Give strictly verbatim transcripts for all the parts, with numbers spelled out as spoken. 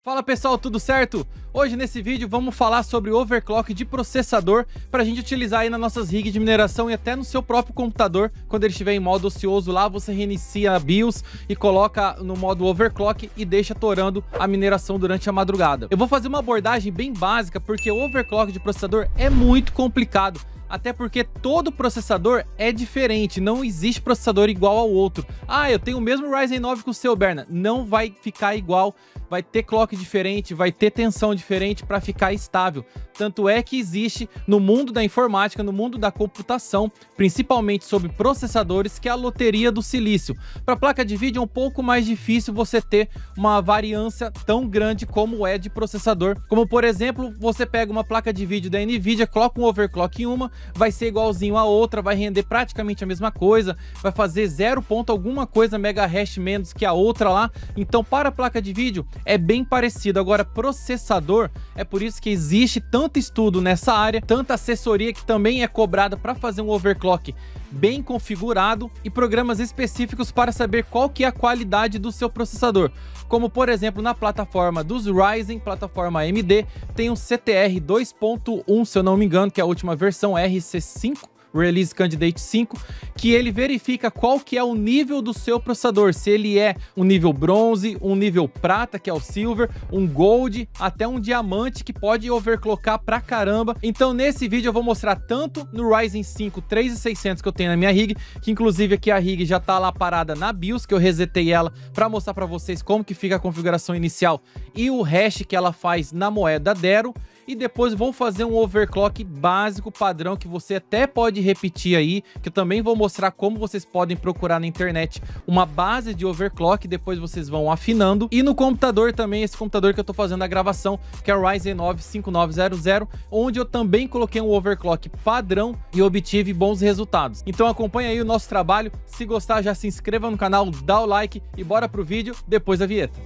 Fala pessoal, tudo certo? Hoje nesse vídeo vamos falar sobre overclock de processador para a gente utilizar aí nas nossas rigs de mineração e até no seu próprio computador. Quando ele estiver em modo ocioso lá, você reinicia a BIOS e coloca no modo overclock e deixa torando a mineração durante a madrugada. Eu vou fazer uma abordagem bem básica porque o overclock de processador é muito complicado. Até porque todo processador é diferente, não existe processador igual ao outro. Ah, eu tenho o mesmo Ryzen nove que o seu, Berna. Não vai ficar igual, vai ter clock diferente, vai ter tensão diferente para ficar estável. Tanto é que existe no mundo da informática, no mundo da computação, principalmente sobre processadores, que é a loteria do silício. Para placa de vídeo é um pouco mais difícil você ter uma variância tão grande como é de processador. Como por exemplo, você pega uma placa de vídeo da Nvidia, coloca um overclock em uma, vai ser igualzinho a outra, vai render praticamente a mesma coisa, vai fazer zero ponto alguma coisa megahash menos que a outra lá. Então para a placa de vídeo é bem parecido. Agora processador, é por isso que existe tanto estudo nessa área, tanta assessoria que também é cobrada para fazer um overclock bem configurado e programas específicos para saber qual que é a qualidade do seu processador. Como por exemplo na plataforma dos Ryzen, plataforma A M D, tem um C T R dois ponto um, se eu não me engano, que é a última versão R C cinco, Release Candidate cinco, que ele verifica qual que é o nível do seu processador, se ele é um nível bronze, um nível prata, que é o silver, um gold, até um diamante, que pode overclockar pra caramba. Então nesse vídeo eu vou mostrar tanto no Ryzen cinco três mil e seiscentos que eu tenho na minha rig, que inclusive aqui a rig já tá lá parada na BIOS, que eu resetei ela para mostrar para vocês como que fica a configuração inicial e o hash que ela faz na moeda Dero. E depois vou fazer um overclock básico, padrão, que você até pode repetir aí, que eu também vou mostrar como vocês podem procurar na internet uma base de overclock, depois vocês vão afinando. E no computador também, esse computador que eu tô fazendo a gravação, que é o Ryzen nove cinco nove zero zero, onde eu também coloquei um overclock padrão e obtive bons resultados. Então acompanha aí o nosso trabalho, se gostar já se inscreva no canal, dá o like e bora pro vídeo depois da vinheta.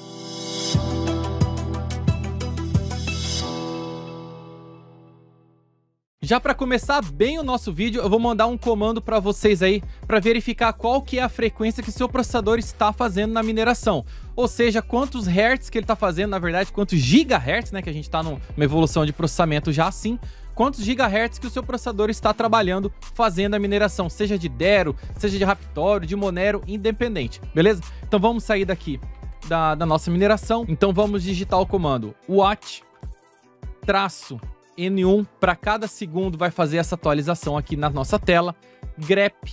Já para começar bem o nosso vídeo, eu vou mandar um comando para vocês aí para verificar qual que é a frequência que o seu processador está fazendo na mineração. Ou seja, quantos hertz que ele está fazendo, na verdade, quantos gigahertz, né, que a gente está numa evolução de processamento já assim, quantos gigahertz que o seu processador está trabalhando fazendo a mineração, seja de Dero, seja de Raptório, de Monero, independente, beleza? Então vamos sair daqui da, da nossa mineração. Então vamos digitar o comando watch traço N um, para cada segundo vai fazer essa atualização aqui na nossa tela. Grep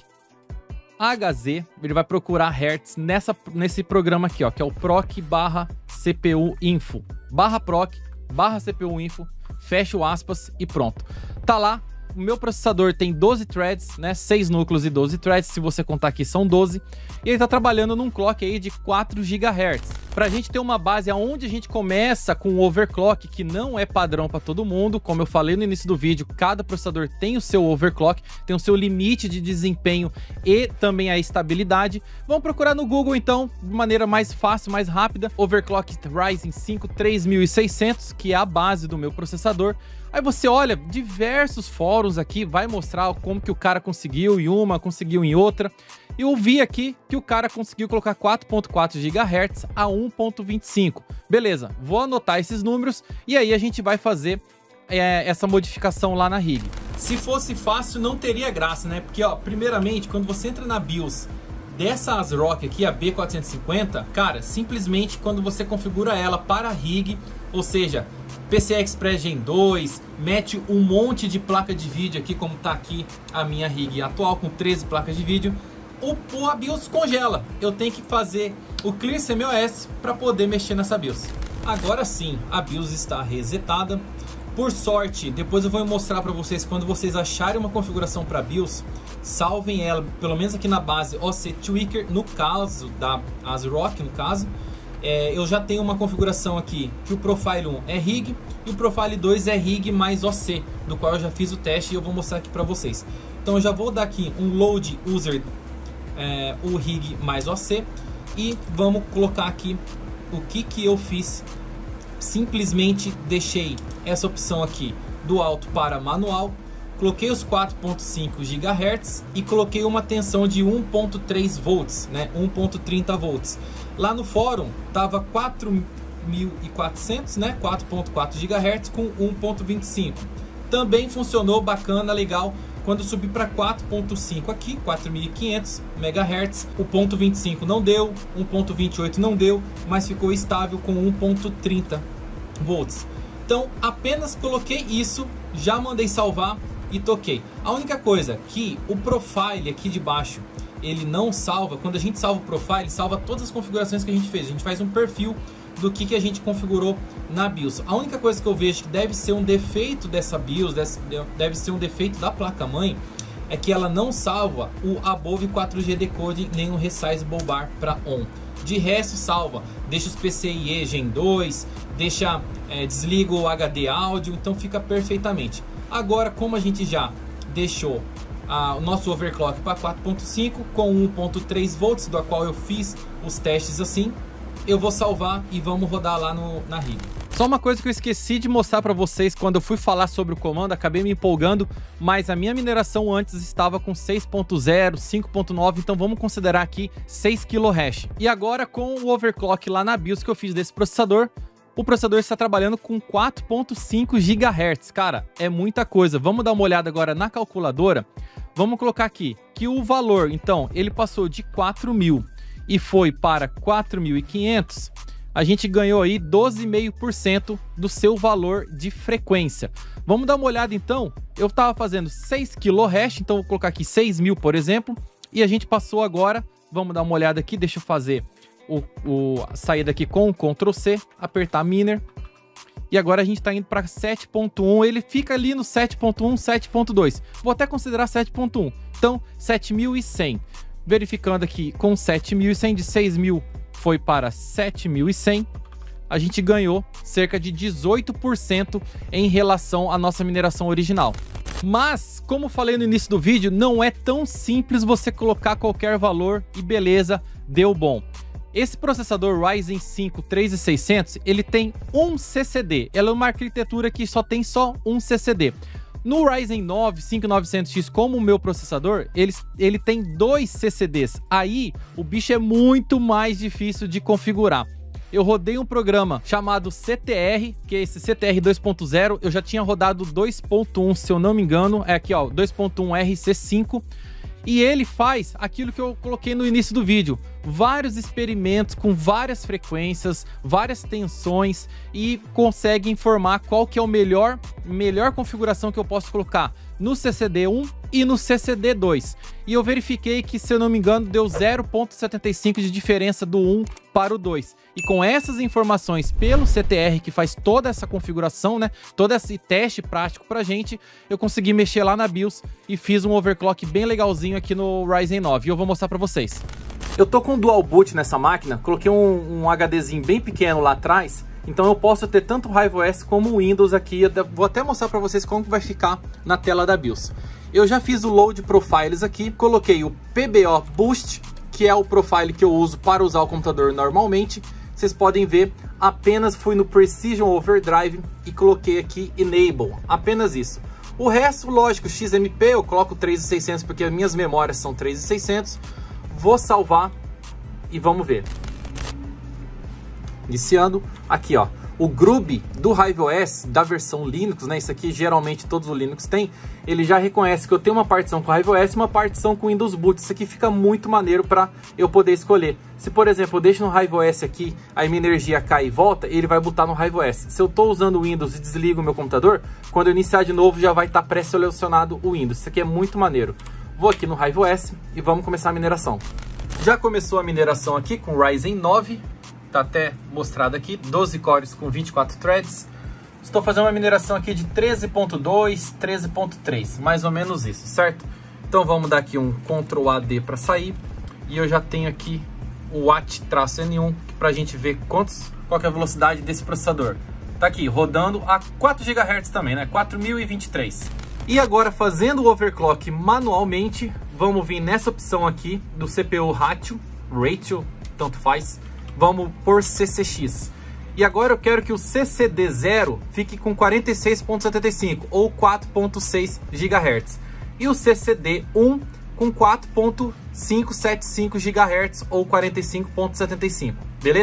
H Z, ele vai procurar hertz nessa, nesse programa aqui, ó, que é o proc barra C P U info, barra proc barra C P U info, fecha o aspas e pronto. Tá lá, o meu processador tem doze threads, né, seis núcleos e doze threads, se você contar aqui são doze, e ele tá trabalhando num clock aí de quatro gigahertz. Pra gente ter uma base aonde a gente começa com o overclock, que não é padrão para todo mundo, como eu falei no início do vídeo, cada processador tem o seu overclock, tem o seu limite de desempenho e também a estabilidade. Vamos procurar no Google então, de maneira mais fácil, mais rápida, overclock Ryzen cinco três mil e seiscentos, que é a base do meu processador. Aí você olha diversos fóruns aqui, vai mostrar como que o cara conseguiu em uma, conseguiu em outra. Eu vi aqui que o cara conseguiu colocar quatro ponto quatro gigahertz a um ponto vinte e cinco. Beleza, vou anotar esses números e aí a gente vai fazer é, essa modificação lá na rig. Se fosse fácil não teria graça, né? Porque ó, primeiramente quando você entra na BIOS dessa ASRock aqui, a B quatrocentos e cinquenta, cara, simplesmente quando você configura ela para a rig, ou seja, P C I Express Gen dois, mete um monte de placa de vídeo aqui, como tá aqui a minha rig atual com treze placas de vídeo, o a BIOS congela. Eu tenho que fazer o Clear C M O S para poder mexer nessa BIOS. Agora sim, a BIOS está resetada. Por sorte, depois eu vou mostrar para vocês, quando vocês acharem uma configuração para BIOS, salvem ela, pelo menos aqui na base O C Tweaker, no caso da ASRock, no caso. É, eu já tenho uma configuração aqui que o Profile um é rig e o Profile dois é rig mais O C, do qual eu já fiz o teste e eu vou mostrar aqui para vocês. Então eu já vou dar aqui um load user É, o rig mais O C e vamos colocar aqui o que que eu fiz. Simplesmente deixei essa opção aqui do alto para manual, coloquei os quatro ponto cinco gigahertz e coloquei uma tensão de um ponto três volts, né, um ponto trinta volts. Lá no fórum tava quatro mil e quatrocentos, né? quatro ponto quatro gigahertz com um ponto vinte e cinco. Também funcionou bacana, legal. Quando eu subi para quatro ponto cinco aqui, quatro mil e quinhentos megahertz, o ponto vinte e cinco não deu, um ponto vinte e oito não deu, mas ficou estável com um ponto trinta volts. Então, apenas coloquei isso, já mandei salvar e toquei. A única coisa que o profile aqui de baixo, ele não salva. Quando a gente salva o profile, salva todas as configurações que a gente fez. A gente faz um perfil do que, que a gente configurou na BIOS. A única coisa que eu vejo que deve ser um defeito dessa BIOS, deve ser um defeito da placa-mãe, é que ela não salva o Above quatro G Decoding nem o Resizable Bar para On. De resto salva, deixa os P C I E Gen dois, deixa, é, desliga o H D áudio, então fica perfeitamente. Agora, como a gente já deixou ah, o nosso overclock para quatro ponto cinco com um ponto três volts, do qual eu fiz os testes assim, eu vou salvar e vamos rodar lá no, na rig. Só uma coisa que eu esqueci de mostrar para vocês quando eu fui falar sobre o comando, acabei me empolgando, mas a minha mineração antes estava com seis ponto zero, cinco ponto nove, então vamos considerar aqui seis kilohash. E agora com o overclock lá na BIOS que eu fiz desse processador, o processador está trabalhando com quatro ponto cinco gigahertz. Cara, é muita coisa. Vamos dar uma olhada agora na calculadora. Vamos colocar aqui que o valor, então, ele passou de quatro mil e foi para quatro mil e quinhentos, a gente ganhou aí doze vírgula cinco por cento do seu valor de frequência. Vamos dar uma olhada então. Eu estava fazendo seis kilohash, então vou colocar aqui seis mil, por exemplo, e a gente passou agora, vamos dar uma olhada aqui, deixa eu fazer o, o a saída aqui com o control C, apertar Miner, e agora a gente está indo para sete ponto um, ele fica ali no sete ponto um, sete ponto dois, vou até considerar sete ponto um, então sete mil e cem. Verificando aqui com sete mil e cem, de seis mil foi para sete mil e cem, a gente ganhou cerca de dezoito por cento em relação à nossa mineração original. Mas, como falei no início do vídeo, não é tão simples você colocar qualquer valor e beleza, deu bom. Esse processador Ryzen cinco três mil e seiscentos, ele tem um C C D, ela é uma arquitetura que só tem só um C C D. No Ryzen nove cinco mil e novecentos X, como o meu processador, ele, ele tem dois C C Ds. Aí, o bicho é muito mais difícil de configurar. Eu rodei um programa chamado C T R, que é esse C T R dois ponto zero. Eu já tinha rodado dois ponto um, se eu não me engano. É aqui, ó, dois ponto um R C cinco. E ele faz aquilo que eu coloquei no início do vídeo. Vários experimentos com várias frequências, várias tensões, e consegue informar qual que é o melhor, melhor configuração que eu posso colocar no C C D um e no C C D dois. E eu verifiquei que, se eu não me engano, deu zero ponto setenta e cinco de diferença do um para o dois. E com essas informações pelo C T R, que faz toda essa configuração, né, todo esse teste prático pra gente, eu consegui mexer lá na BIOS e fiz um overclock bem legalzinho aqui no Ryzen nove. E eu vou mostrar pra vocês. Eu tô com dual boot nessa máquina, coloquei um, um HDzinho bem pequeno lá atrás, então eu posso ter tanto o RiveOS como o Windows aqui. Eu vou até mostrar para vocês como que vai ficar na tela da BIOS. Eu já fiz o Load Profiles aqui, coloquei o P B O Boost, que é o profile que eu uso para usar o computador normalmente. Vocês podem ver, apenas fui no Precision Overdrive e coloquei aqui Enable, apenas isso. O resto, lógico, X M P eu coloco três mil e seiscentos porque as minhas memórias são três mil e seiscentos. Vou salvar e vamos ver. Iniciando aqui, ó, o Grub do RiveOS da versão Linux, né? Isso aqui geralmente todos os Linux têm. Ele já reconhece que eu tenho uma partição com RiveOS e uma partição com Windows Boot. Isso aqui fica muito maneiro para eu poder escolher. Se, por exemplo, eu deixo no RiveOS aqui, aí minha energia cai e volta, ele vai botar no RiveOS. Se eu estou usando o Windows e desligo o meu computador, quando eu iniciar de novo já vai estar pré-selecionado o Windows. Isso aqui é muito maneiro. Vou aqui no RiveOS e vamos começar a mineração. Já começou a mineração aqui com o Ryzen nove, tá até mostrado aqui, doze cores com vinte e quatro threads. Estou fazendo uma mineração aqui de treze ponto dois, treze ponto três, mais ou menos isso, certo? Então vamos dar aqui um control A D para sair, e eu já tenho aqui o W A T N um para a gente ver quantos, qual que é a velocidade desse processador. Tá aqui rodando a quatro gigahertz também, né? quatro mil e vinte e três. E agora, fazendo o overclock manualmente, vamos vir nessa opção aqui do C P U Ratio, Ratio, tanto faz, vamos por C C X. E agora eu quero que o C C D zero fique com quarenta e seis ponto setenta e cinco ou quatro ponto seis gigahertz. E o C C D um com quatro ponto quinhentos e setenta e cinco gigahertz ou quarenta e cinco ponto setenta e cinco, beleza?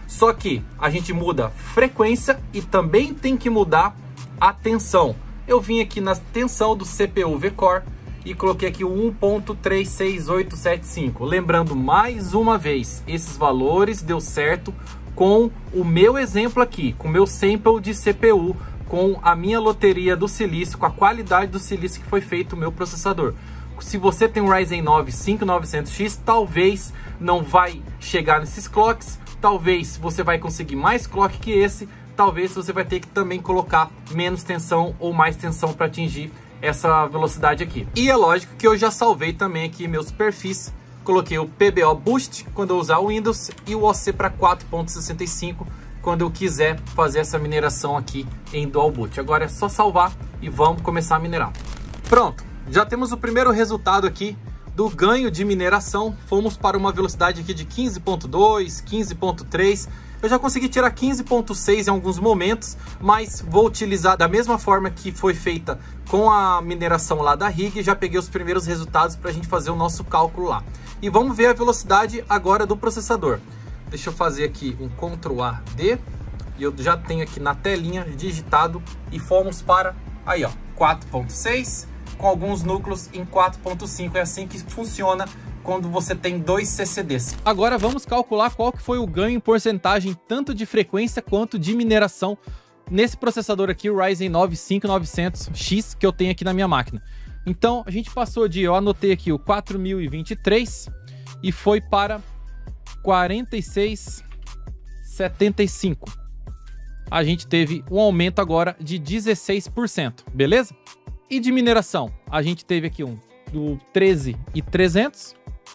Só que a gente muda frequência e também tem que mudar a tensão. Eu vim aqui na tensão do C P U V-Core e coloquei aqui o um ponto três seis oito sete cinco. Lembrando mais uma vez, esses valores deu certo com o meu exemplo aqui, com o meu sample de C P U, com a minha loteria do silício, com a qualidade do silício que foi feito o meu processador. Se você tem um Ryzen nove cinco mil e novecentos X, talvez não vai chegar nesses clocks, talvez você vai conseguir mais clock que esse, talvez você vai ter que também colocar menos tensão ou mais tensão para atingir essa velocidade aqui. E é lógico que eu já salvei também aqui meus perfis, coloquei o P B O Boost quando eu usar o Windows e o O C para quatro ponto sessenta e cinco quando eu quiser fazer essa mineração aqui em Dual Boot. Agora é só salvar e vamos começar a minerar. Pronto, já temos o primeiro resultado aqui do ganho de mineração. Fomos para uma velocidade aqui de quinze ponto dois, quinze ponto três. Eu já consegui tirar quinze ponto seis em alguns momentos, mas vou utilizar da mesma forma que foi feita com a mineração lá da rig. Já peguei os primeiros resultados para a gente fazer o nosso cálculo lá. E vamos ver a velocidade agora do processador. Deixa eu fazer aqui um control A D. E eu já tenho aqui na telinha digitado e fomos para aí, ó, quatro ponto seis com alguns núcleos em quatro ponto cinco. É assim que funciona quando você tem dois C C Ds. Agora vamos calcular qual que foi o ganho em porcentagem tanto de frequência quanto de mineração nesse processador aqui, o Ryzen nove cinco mil e novecentos X, que eu tenho aqui na minha máquina. Então a gente passou de, eu anotei aqui o quatro mil e vinte e três e foi para quarenta e seis vírgula setenta e cinco. A gente teve um aumento agora de dezesseis por cento, beleza? E de mineração, a gente teve aqui um do treze mil e trezentos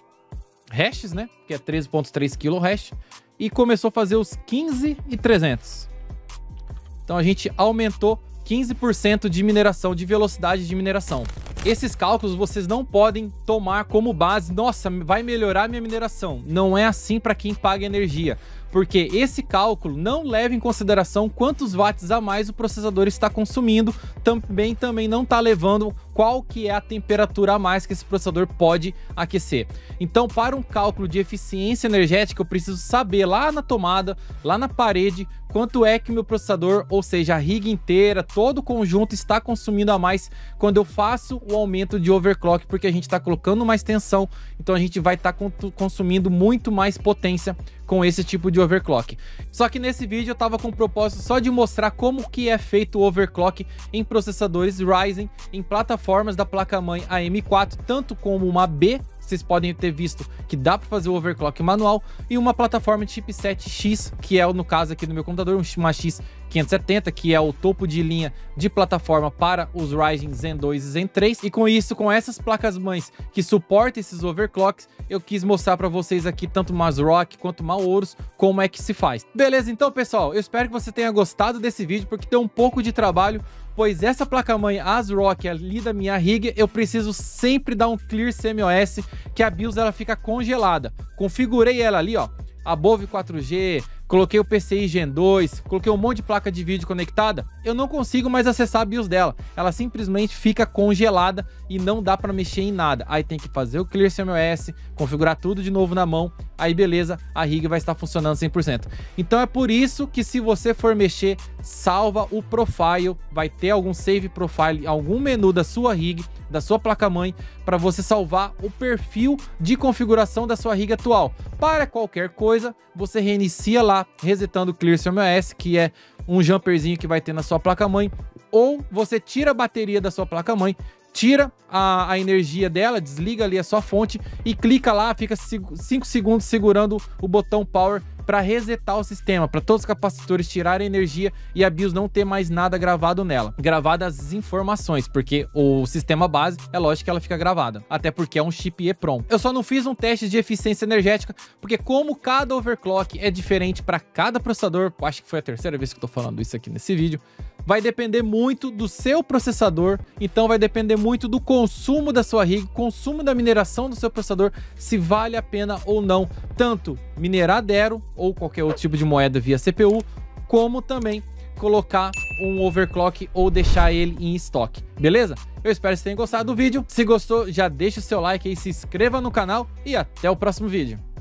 hashes, né? Que é treze ponto três kilohash, e começou a fazer os quinze mil e trezentos. Então a gente aumentou quinze por cento de mineração, de velocidade de mineração. Esses cálculos vocês não podem tomar como base, nossa, vai melhorar minha mineração. Não é assim para quem paga energia, porque esse cálculo não leva em consideração quantos watts a mais o processador está consumindo, também, também não está levando qual que é a temperatura a mais que esse processador pode aquecer. Então, para um cálculo de eficiência energética, eu preciso saber lá na tomada, lá na parede, quanto é que meu processador, ou seja, a rig inteira, todo o conjunto está consumindo a mais quando eu faço o aumento de overclock, porque a gente está colocando mais tensão, então a gente vai estar tá consumindo muito mais potência com esse tipo de overclock. Só que nesse vídeo eu estava com o propósito só de mostrar como que é feito o overclock em processadores Ryzen, em plataformas da placa-mãe A M quatro, tanto como uma B, vocês podem ter visto que dá para fazer o overclock manual, e uma plataforma de chipset X, que é no caso aqui no meu computador, uma X quinhentos e setenta, que é o topo de linha de plataforma para os Ryzen Zen dois e Zen três. E com isso, com essas placas-mães que suportam esses overclocks, eu quis mostrar para vocês aqui tanto Masrock quanto Maorus como é que se faz. Beleza? Então, pessoal, eu espero que você tenha gostado desse vídeo, porque tem um pouco de trabalho, pois essa placa-mãe ASRock ali da minha rig, eu preciso sempre dar um clear C M O S, que a BIOS ela fica congelada. Configurei ela ali, ó, above quatro G, coloquei o P C I Gen dois, coloquei um monte de placa de vídeo conectada, eu não consigo mais acessar a BIOS dela. Ela simplesmente fica congelada e não dá para mexer em nada. Aí tem que fazer o clear C M O S, configurar tudo de novo na mão, aí beleza, a rig vai estar funcionando cem por cento. Então é por isso que se você for mexer, salva o profile, vai ter algum save profile, algum menu da sua rig, da sua placa-mãe, para você salvar o perfil de configuração da sua rig atual. Para qualquer coisa, você reinicia lá, resetando o Clear C M O S, que é um jumperzinho que vai ter na sua placa-mãe, ou você tira a bateria da sua placa-mãe, tira a, a energia dela, desliga ali a sua fonte e clica lá, fica cinco segundos segurando o botão Power para resetar o sistema, para todos os capacitores tirarem energia e a BIOS não ter mais nada gravado nela. Gravadas as informações, porque o sistema base, é lógico que ela fica gravada, até porque é um chip EEPROM. Eu só não fiz um teste de eficiência energética, porque como cada overclock é diferente para cada processador, acho que foi a terceira vez que eu tô falando isso aqui nesse vídeo, vai depender muito do seu processador, então vai depender muito do consumo da sua rig, consumo da mineração do seu processador, se vale a pena ou não, tanto minerar Dero ou qualquer outro tipo de moeda via C P U, como também colocar um overclock ou deixar ele em estoque, beleza? Eu espero que vocês tenham gostado do vídeo. Se gostou, já deixa o seu like aí, se inscreva no canal e até o próximo vídeo.